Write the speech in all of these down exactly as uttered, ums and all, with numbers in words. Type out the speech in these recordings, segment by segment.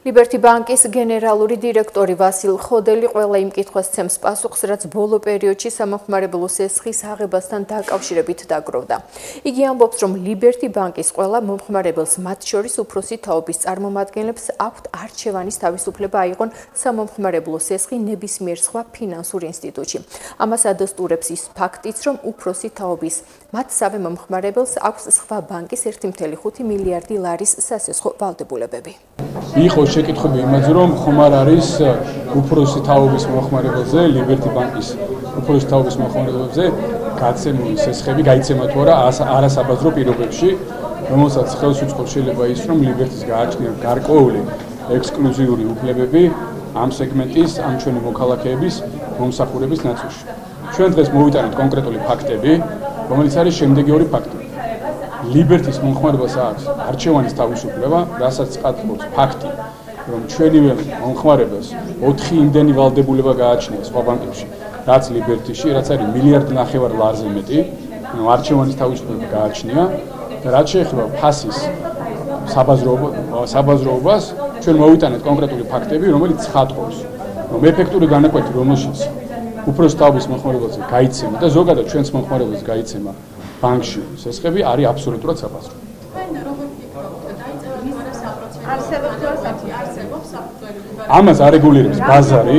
ლიბერთი ბანკის გენერალური დირექტორი ვასილ ხოდელი ყველა იმ კითხვას ცემს პასუხს, რაც ბოლო პერიოდში სამომხმარებლო სესხის აღებასთან დაკავშირებით დაგროვდა. იგი ამბობს, რომ ლიბერთი ბანკის ყველა მომხმარებელს, მათ შორის უფროსი თაობის წარმომადგენლებს აქვთ არჩევანის თავისუფლება აიღონ სამომხმარებლო სესხი ნებისმიერ სხვა ფინანსურ ინსტიტუტში. ამას ადასტურებს ის ფაქტიც, რომ უფროსი თაობის მათსავე მომხმარებელს აქვს სხვა ბანკის ერთი წუთი ხუთი მილიარდი ლარის სასესხო ვალდებულებები. იყო შეკითხები იმაზე, რომ ხომ არ არის უფროსი თაობის მომხმარებელზე, ლიბერთი ბანკის უფროსი თაობის მომხმარებელზე გაცემული სესხები გაიცემა თუ არა არასაბაზრო პირობებში, რომელსაც ხელს უწყობს შეიძლება ის, რომ ლიბერთის გააჩნია გარკვეული ექსკლუზიური უფლებები ამ სეგმენტის, ამ ჩვენი მოქალაქეების მომსახურების ნაწილში. ჩვენ დღეს მოვიტანეთ კონკრეტული ფაქტები, რომელიც არის შემდეგი ორი ფაქტი. ლიბერთის მომხმარებელს აქვს არჩევანის თავისუფლება, რასაც აკეთებს ფაქტი, რომ ჩვენივე მომხმარებელს ოთხი იმდენი ვალდებულება გააჩნია სხვა ბანკებში, რაც ლიბერთიში, რაც არის მილიარდ ნახევარ ლარზე მეტი, არჩევანის თავისუფლება გააჩნია და რაც შეეხება ფასის საბაზროობას, ჩვენ მოვიტანეთ კონკრეტული ფაქტები, რომელიც ცხადყოფს, რომ ეფექტური განაკვეთი, რომელშიც უფროსი თაობის მომხმარებელს გაიცემა და ზოგადად ჩვენს მომხმარებელს გაიცემა ბანკში სესხები არის აბსოლუტურად საბაზრო. ამას არეგულირებს ბაზარი.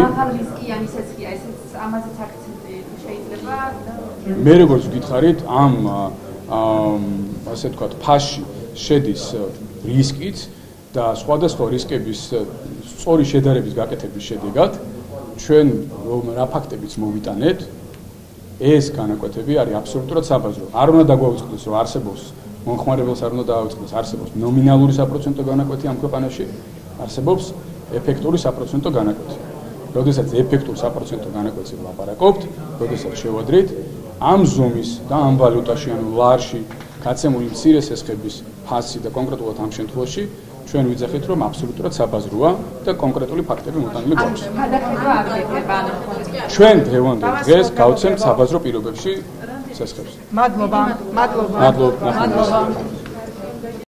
მე როგორც გითხარით, ამ ასე ვთქვათ, ფასში შედის რისკიც და სხვადასხვა რისკების სწორი შედარების გაკეთების შედეგად ჩვენ რა ფაქტებიც მოვიტანეთ, ეს განაკვეთები არის აბსოლუტურად საბაზრო. არ უნდა დაგვაუწყდეს, რომ არსებობს მომხმარებელს არ უნდა დააუწყდეს, არსებობს ნომინალური საპროცენტო განაკვეთი ამ ქვეყანაში, არსებობს ეფექტური საპროცენტო განაკვეთი. როდესაც ეფექტურ საპროცენტო განაკვეთზე ვლაპარაკობთ, როდესაც შევადრით ამ ზომის და ამ ვალუტაში, ანუ ლარში გაცემული მცირე სესხების ფასი და კონკრეტულად ამ შემთხვევაში ჩვენ ვიძახით, რომ აბსოლუტურად საბაზროა და კონკრეტული ფაქტები მოტანილი გვაქვს. ჩვენ დღევანდელ დღეს გავცემთ საბაზრო პირობებში სესხებს. მადლობა. მადლობა. მადლობა.